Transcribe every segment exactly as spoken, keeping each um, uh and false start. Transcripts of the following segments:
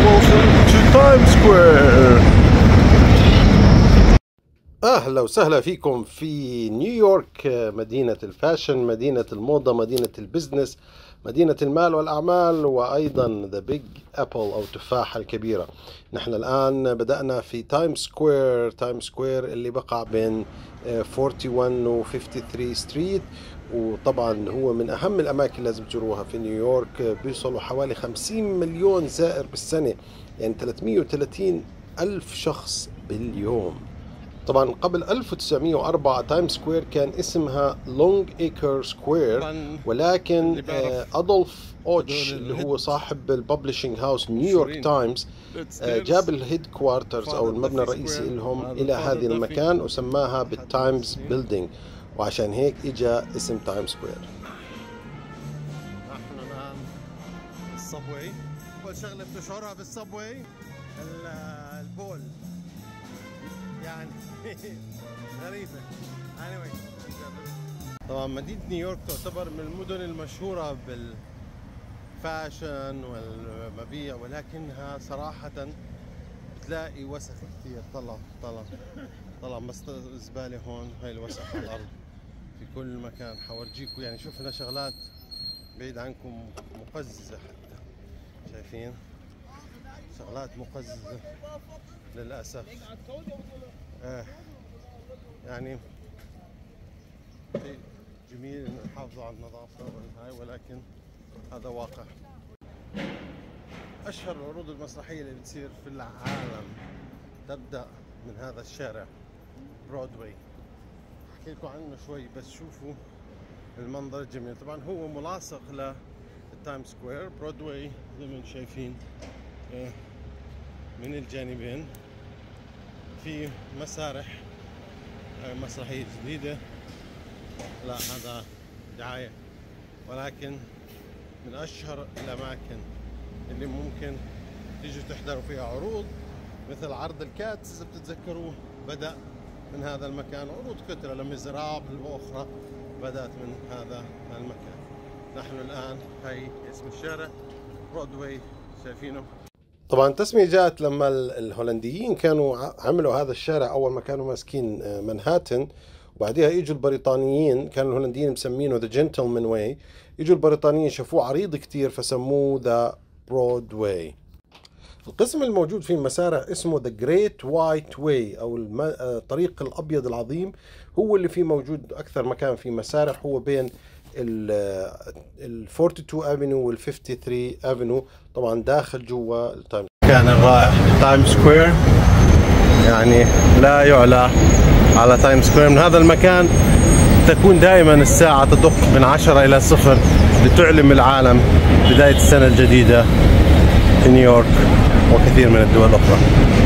welcome to Times Square. أهلا وسهلا فيكم في نيويورك، مدينة الفاشن، مدينة الموضة، مدينة البزنس، مدينة المال والأعمال، وأيضا The Big Apple أو التفاحة الكبيرة. نحن الآن بدأنا في تايمز سكوير. تايمز سكوير اللي بقع بين واحد وأربعين و ثلاثة وخمسين ستريت، وطبعا هو من أهم الأماكن لازم تروها في نيويورك. بيوصلوا حوالي خمسين مليون زائر بالسنة، يعني ثلاثمئة وثلاثين ألف شخص باليوم. طبعا قبل ألف وتسعمئة وأربعة تايمز سكوير كان اسمها لونج ايكر سكوير، ولكن أدولف أوتش اللي هو صاحب الببلشنج هاوس نيويورك تايمز جاب الهيد كوارترز أو المبنى الرئيسي لهم إلى هذه المكان وسماها بالتايمز بيلدينج، وعشان هيك إجا اسم تايمز سكوير. نحن الآن الصبوي. أول شغلة بتشعرها بالصبوي البول، يعني غريبة. anyway. طبعا مدينة نيويورك تعتبر من المدن المشهورة بالفاشن والمبيع، ولكنها صراحة بتلاقي وسخ كثير. طلع طلع طلع مسطرة الزبالة هون، هاي الوسخ على الأرض في كل مكان. حورجيكم يعني شفنا شغلات بعيد عنكم مقززة، حتى شايفين شغلات مقززة للأسف. آه يعني جميل إن نحافظوا على النظافة والهاي، ولكن هذا واقع. أشهر العروض المسرحية اللي بتصير في العالم تبدأ من هذا الشارع برودواي. أحكي لكم عنه شوي بس شوفوا المنظر الجميل. طبعا هو ملاصق للتايمز سكوير. برودواي زي ما انتم شايفين آه من الجانبين في مسارح مسرحية جديدة. لا هذا دعاية، ولكن من أشهر الأماكن اللي ممكن تيجوا تحضروا فيها عروض، مثل عرض الكاتس إذا بتتذكروا بدأ من هذا المكان. عروض كثيرة لميزرابل وأخرى بدأت من هذا المكان. نحن الآن هاي اسم الشارع برودواي، شايفينه. طبعا التسمية جاءت لما الهولنديين كانوا عملوا هذا الشارع أول ما كانوا ماسكين منهاتن، وبعدها اجوا البريطانيين. كانوا الهولنديين مسمينه ذا جنتلمان واي، اجوا البريطانيين شافوه عريض كتير فسموه ذا برودواي. القسم الموجود فيه مسارح اسمه ذا جريت وايت واي أو الطريق الأبيض العظيم، هو اللي فيه موجود أكثر مكان فيه مسارح. هو بين ال اثنين وأربعين افنيو وال ثلاثة وخمسين افنيو، طبعا داخل جوا التايمز. كان الرائع تايمز سكوير، يعني لا يعلى على تايمز سكوير. من هذا المكان تكون دائما الساعة تدق من عشرة إلى صفر لتعلم العالم بداية السنة الجديدة في نيويورك وكثير من الدول الأخرى.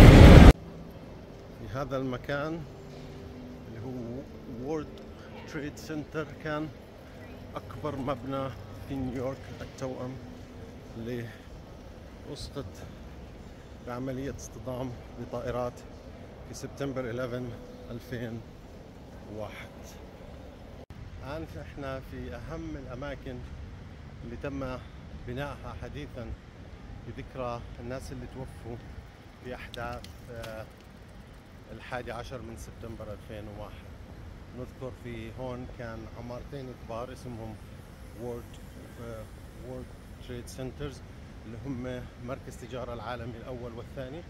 في هذا المكان اللي هو وورلد تريد سنتر، كان أكبر مبنى في نيويورك، التوأم اللي أسقط بعملية اصطدام بطائرات في سبتمبر إحدى عشر ألفين وواحد. الآن احنا في أهم الأماكن اللي تم بنائها حديثا بذكرى الناس اللي توفوا في أحداث الحادي عشر من سبتمبر ألفين وواحد. نذكر في هون كان عمارتين كبار اسمهم وورد وورد تريد سنترز، اللي هم مركز تجارة العالمي الأول والثاني.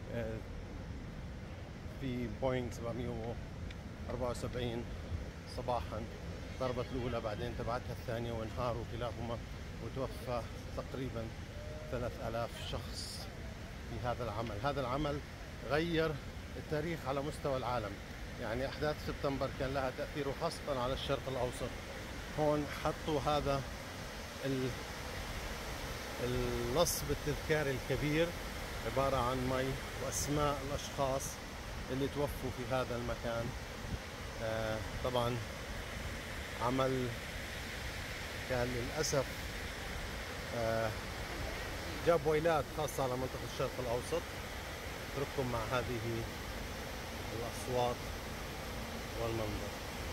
في بوينغ سبعمئة وأربعة وسبعين صباحا ضربت الأولى، بعدين تبعتها الثانية وانهاروا كلاهما، وتوفى تقريبا ثلاثة آلاف شخص في هذا العمل. هذا العمل غير التاريخ على مستوى العالم، يعني أحداث سبتمبر كان لها تأثير خاصة على الشرق الأوسط. هون حطوا هذا النصب التذكاري الكبير عبارة عن مي وأسماء الأشخاص اللي توفوا في هذا المكان. آه طبعا عمل كان للأسف آه جاب ويلات خاصة على منطقة الشرق الأوسط. اترككم مع هذه الأصوات والمنظر.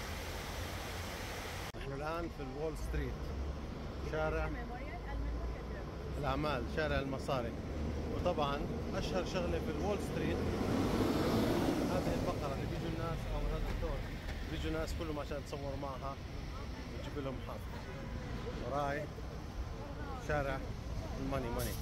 نحن الآن في الوول ستريت، شارع الأعمال، شارع المصاري. وطبعا اشهر شغله في الول ستريت هذه البقره اللي بيجوا الناس، او هذا الثور بيجوا ناس كلهم عشان تصور معها وتجيب لهم حافز. وراي شارع الماني ماني.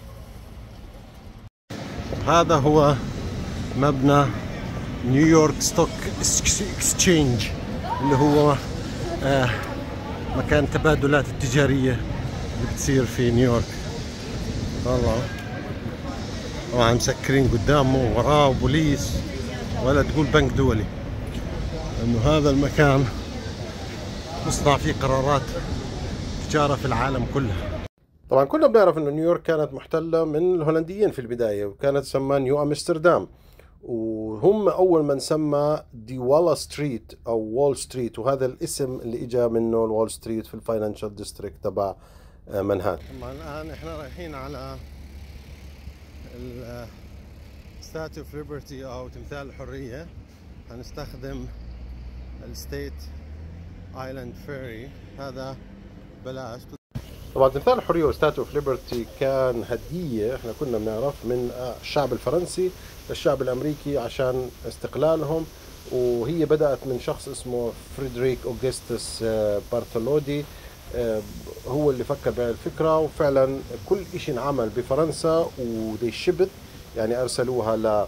هذا هو مبنى نيويورك ستوك اكسشينج اللي هو آه مكان التبادلات التجارية اللي بتصير في نيويورك. والله طبعا مسكرين قدامه وراه بوليس، ولا تقول بنك دولي، انه هذا المكان مصنع فيه قرارات تجارة في العالم كله. طبعا كلنا بنعرف انه نيويورك كانت محتلة من الهولنديين في البداية، وكانت تسمى نيو امستردام، وهم اول من سمى دي والا ستريت او وول ستريت، وهذا الاسم اللي اجى منه الوول ستريت في الفاينانشال ديستريكت تبع منهاتن. طبعا الان احنا رايحين على الستاتيو اوف ليبرتي او تمثال الحرية. هنستخدم الستيت ايلاند فيري، هذا بلاش. طبعا تمثال الحرية وستاتيو اوف ليبرتي كان هدية احنا كنا بنعرف من الشعب الفرنسي للشعب الامريكي عشان استقلالهم، وهي بدأت من شخص اسمه فريدريك اوغسطس بارثولودي، هو اللي فكر بهالفكرة، وفعلا كل اشي انعمل بفرنسا ودي شبت يعني ارسلوها ل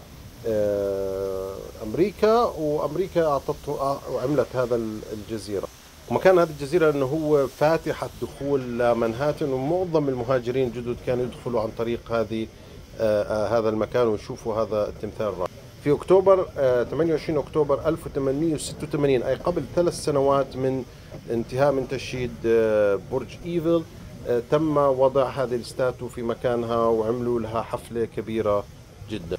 امريكا، وامريكا اعطته وعملت هذا الجزيرة. ومكان هذه الجزيرة انه هو فاتحة دخول لمنهاتن، ومعظم المهاجرين الجدد كانوا يدخلوا عن طريق هذه آه آه هذا المكان ويشوفوا هذا التمثال الرائع. في اكتوبر آه ثمانية وعشرين اكتوبر ألف وثمانمئة وستة وثمانين، اي قبل ثلاث سنوات من انتهاء من تشييد آه برج ايفل، آه تم وضع هذه الستاتو في مكانها وعملوا لها حفلة كبيرة جدا.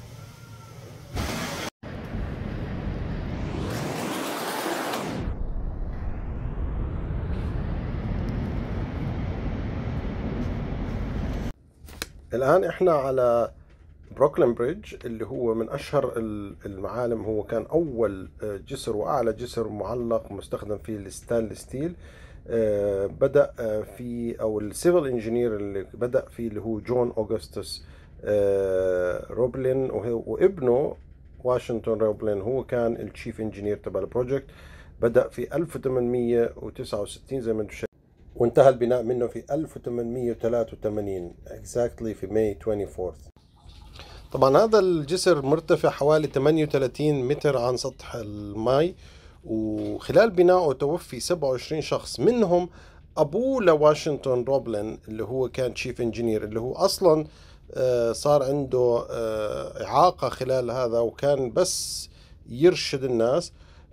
الآن إحنا على بروكلين بريدج اللي هو من أشهر المعالم، هو كان أول جسر وأعلى جسر معلق مستخدم فيه الستانلس ستيل. بدأ في أو السيفل انجينير اللي بدأ فيه اللي هو جون أوغسطس روبلين، وابنه واشنطن روبلين هو كان التشيف انجينير تبع البروجكت. بدأ في ألف وثمانمئة وتسعة وستين زي ما انتم شايفين، وانتهى البناء منه في ألف وثمانمئة وثلاثة وثمانين exactly في ماي أربعة وعشرين. طبعا هذا الجسر مرتفع حوالي ثمانية وثلاثين متر عن سطح الماء، وخلال بنائه توفي سبعة وعشرين شخص، منهم ابوه لواشنطن روبلين اللي هو كان تشيف انجينير، اللي هو اصلا صار عنده اعاقة خلال هذا، وكان بس يرشد الناس.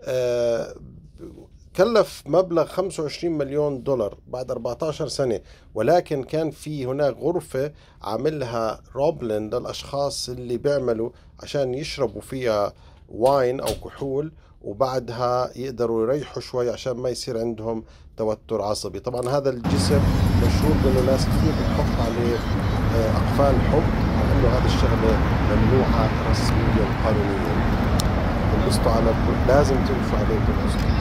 كلف مبلغ خمسة وعشرين مليون دولار بعد أربعة عشر سنة، ولكن كان في هناك غرفة عاملها روبلين للأشخاص اللي بيعملوا عشان يشربوا فيها واين أو كحول، وبعدها يقدروا يريحوا شوي عشان ما يصير عندهم توتر عصبي. طبعا هذا الجسر مشهور بأنه ناس كثير بتحط عليه أقفال حب، مع أنه هذا الشغلة ممنوعة رسميا قانونيا. تنبسطوا على لازم تمشوا عليه تنبسطوا.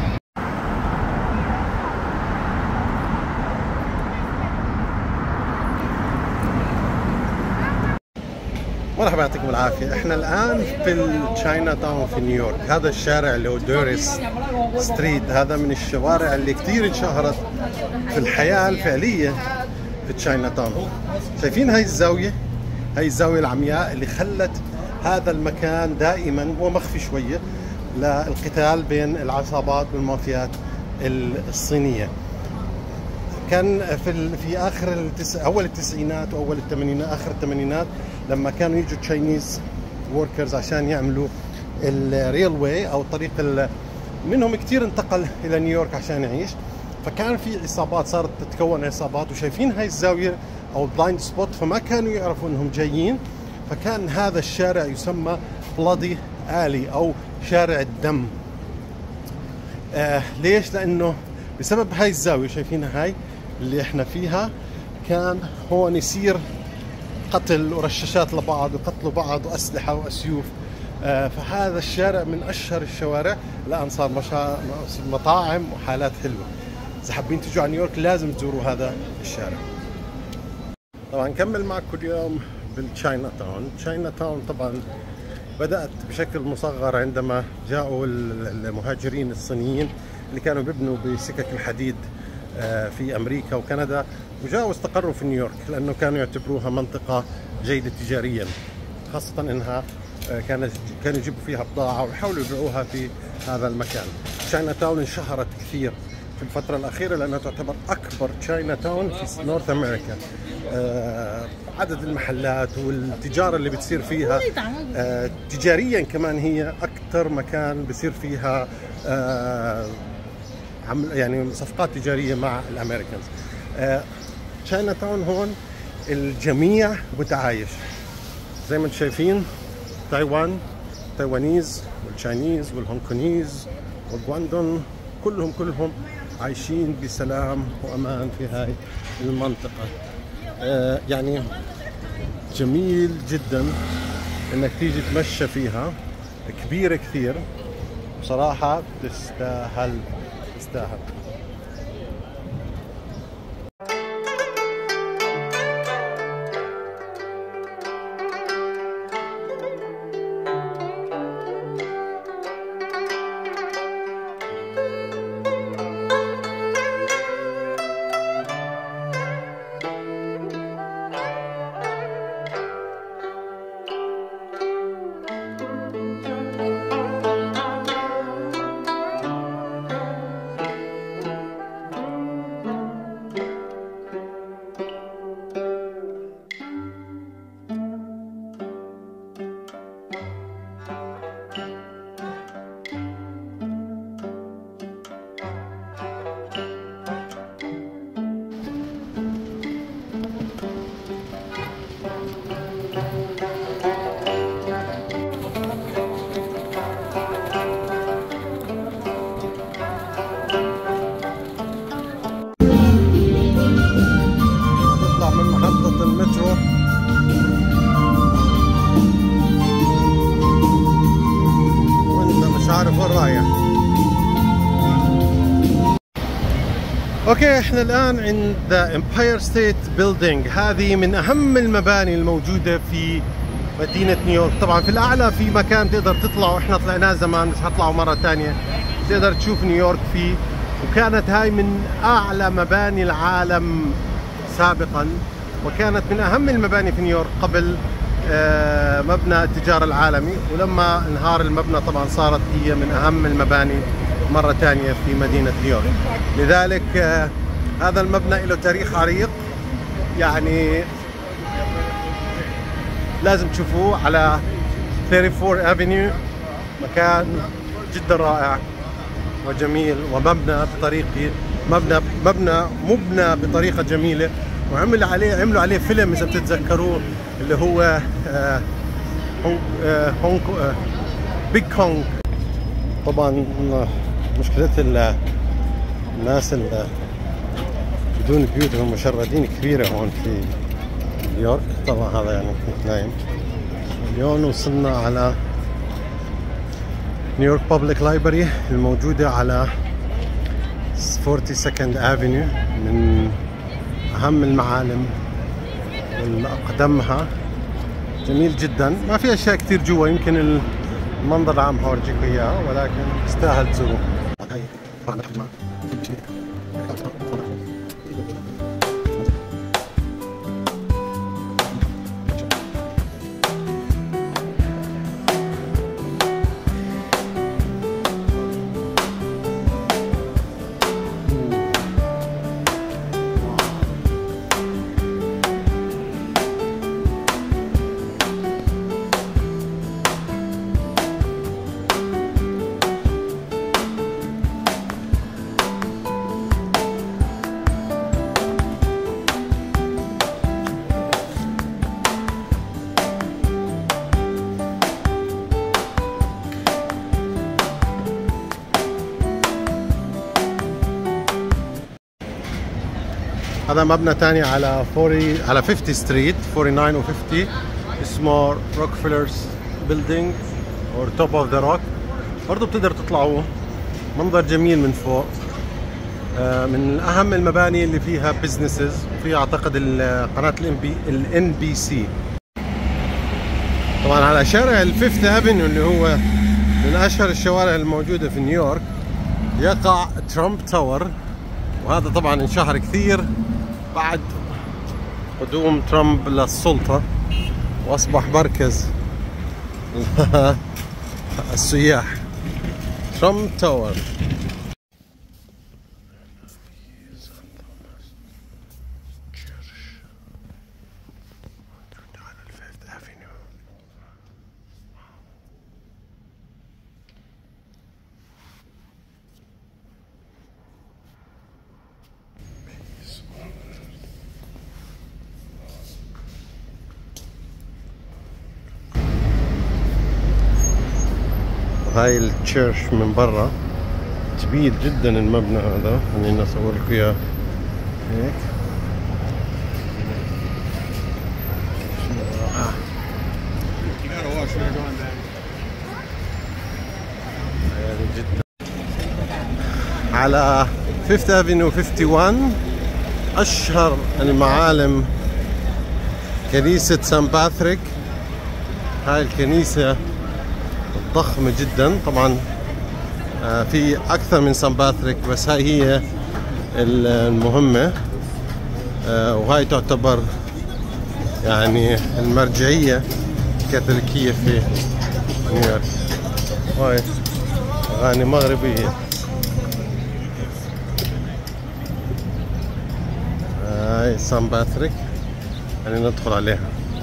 مرحبا، يعطيكم العافية. احنا الآن في التشاينا تاون في نيويورك. هذا الشارع اللي هو دوريس ستريت، هذا من الشوارع اللي كثير انشهرت في الحياة الفعلية في تشاينا تاون. شايفين هاي الزاوية؟ هاي الزاوية العمياء اللي خلت هذا المكان دائما هو مخفي شوية للقتال بين العصابات والمافيات الصينية. كان في في اخر التس... اول التسعينات واول الثمانينات، اخر الثمانينات، لما كانوا يجوا تشاينيز وركرز عشان يعملوا الريل واي او الطريق ال... منهم كثير انتقل الى نيويورك عشان يعيش، فكان في عصابات، صارت تتكون عصابات. وشايفين هاي الزاويه او البلايند سبوت، فما كانوا يعرفوا انهم جايين، فكان هذا الشارع يسمى بلادي آلي او شارع الدم. آه ليش؟ لانه بسبب هاي الزاويه، شايفينها هاي اللي احنا فيها، كان هون يصير قتل ورشاشات لبعض وقتلوا بعض واسلحه واسيوف. آه فهذا الشارع من اشهر الشوارع. الان صار مشا... مطاعم وحالات حلوه. اذا حابين تجوا على نيويورك لازم تزوروا هذا الشارع. طبعا نكمل معكم اليوم بالتشاينا تاون. تشاينا تاون طبعا بدأت بشكل مصغر عندما جاءوا المهاجرين الصينيين اللي كانوا بيبنوا بسكك الحديد في أمريكا وكندا، وجاءوا استقروا في نيويورك لأنه كانوا يعتبروها منطقة جيدة تجاريا، خاصة أنها كانت كانوا يجيبوا فيها بضاعة ويحاولوا يبيعوها في هذا المكان. تشاينا تاون انشهرت كثير في الفترة الأخيرة لأنها تعتبر أكبر تشاينا تاون في نورث أمريكا. آه عدد المحلات والتجارة اللي بتصير فيها آه تجاريا كمان هي أكثر مكان بصير فيها آه يعني صفقات تجارية مع الأمريكانز. آه تشاينا تاون هون الجميع متعايش زي ما انتم شايفين، تايوان، تايوانيز والتشاينيز والهونكونيز والغواندون كلهم كلهم عايشين بسلام وأمان في هاي المنطقة. آه يعني جميل جدا انك تيجي تمشى فيها، كبيرة كثير بصراحة، تستاهل تستاهل. اوكي، احنا الان عند ذا امباير ستيت بيلدينج. هذه من اهم المباني الموجوده في مدينه نيويورك. طبعا في الاعلى في مكان تقدر تطلعوا، احنا طلعناه زمان بس حطلعوا مره ثانيه تقدر تشوف نيويورك فيه. وكانت هاي من اعلى مباني العالم سابقا، وكانت من اهم المباني في نيويورك قبل آه مبنى التجاره العالمي، ولما انهار المبنى طبعا صارت هي من اهم المباني مرة ثانية في مدينة نيويورك. لذلك آه هذا المبنى له تاريخ عريق، يعني لازم تشوفوه على أربعة وثلاثين أفنيو. مكان جدا رائع وجميل، ومبنى بطريقة مبنى مبنى مبنى بطريقة جميلة، وعمل عليه عملوا عليه فيلم إذا بتتذكروه اللي هو آه هونغ آه هونغ آه بيج كونغ. طبعا مشكلة الناس اللي بدون بيوت ومشردين كبيرة هون في نيويورك. طبعا هذا يعني كنت نايم. اليوم وصلنا على نيويورك بابليك لايبرري الموجودة على فورتي سكند أفنيو، من أهم المعالم والأقدمها. جميل جدا، ما في أشياء كتير جوا، يمكن المنظر العام هورجيكم إياه، ولكن يستاهل تزوروه. هذا مبنى ثاني على أربعين على خمسين ستريت تسعة وأربعين و خمسين، اسمه روكفيلرز بيلدينج او توب اوف ذا روك. برضه بتقدر تطلعوه، منظر جميل من فوق. من اهم المباني اللي فيها بزنسز، وفيها اعتقد قناه الان بي الان بي سي. طبعا على شارع الفيفث افنيو اللي هو من اشهر الشوارع الموجودة في نيويورك يقع ترامب تاور، وهذا طبعا انشهر كثير بعد قدوم ترامب للسلطة واصبح مركز السياح. ترامب تاور. هاي التشيرش من برا كبير جدا المبنى هذا، خليني اصور لكم اياه هيك. يعني جدا. على فيفث افنيو واحد وخمسين اشهر المعالم كنيسة سان باتريك. هاي الكنيسة ضخمة جدا، طبعا في أكثر من سان باتريك بس هاي هي المهمة، وهاي تعتبر يعني المرجعية الكاثوليكية في نيويورك. هاي أغاني مغربية. هاي سان باتريك، يعني ندخل عليها.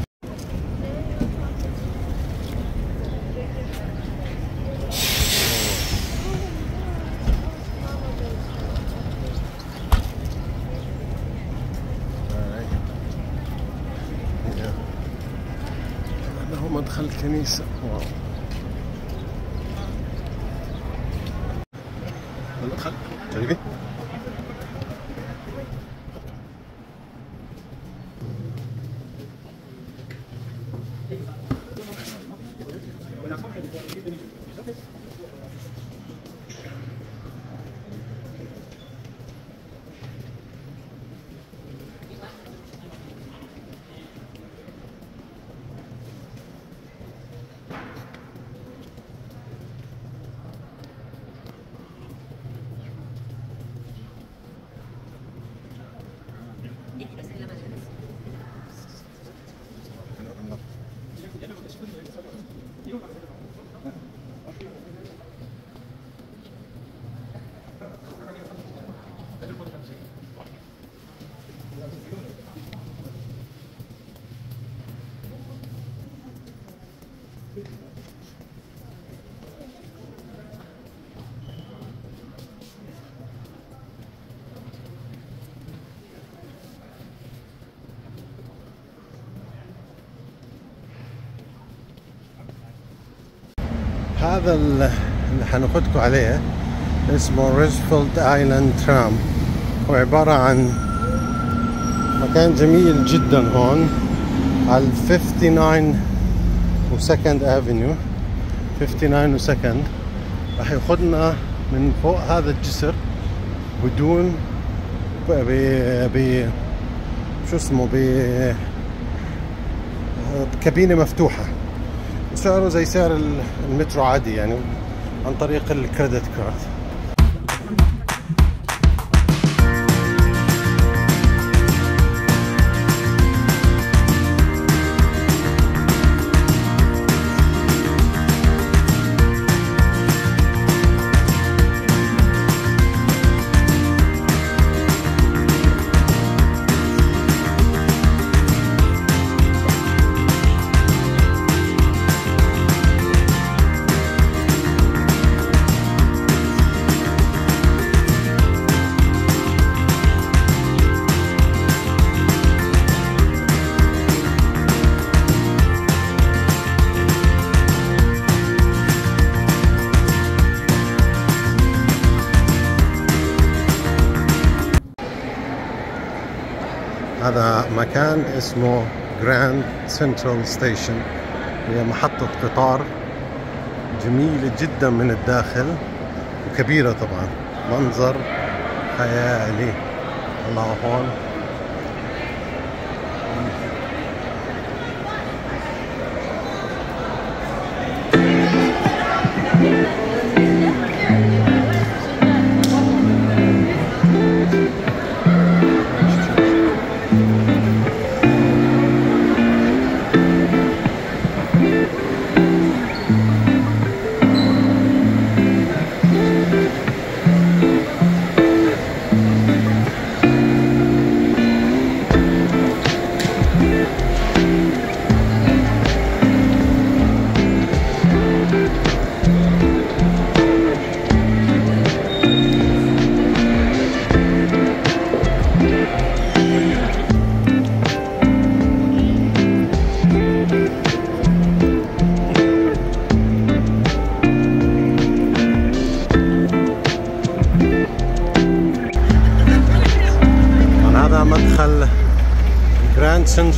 هذا هو مدخل الكنيسة. واو. مدخل شايفين؟ هذا اللي حناخدكم عليه اسمه روزفلت ايلاند ترام، هو عبارة عن مكان جميل جدا هون على تسعة وخمسين وسكند افنيو. تسعة وخمسين وسكند راح ياخدنا من فوق هذا الجسر بدون ب ب شو اسمه ب بكابينة مفتوحة، سعره زي سعر المترو عادي يعني عن طريق الكريدت كارد. هذا مكان اسمه جراند سنترال ستيشن، هي محطة قطار جميلة جدا من الداخل وكبيرة طبعا، منظر خيالي. الله هون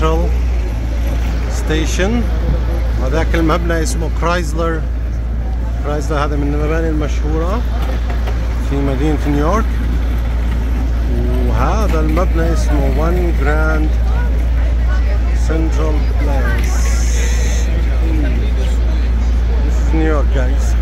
سنترال ستيشن. هذاك المبنى اسمه كرايزلر. كرايزلر هذا من المباني المشهورة في مدينة نيويورك. وهذا المبنى اسمه وان جراند سنترال بليس. This is New York, guys.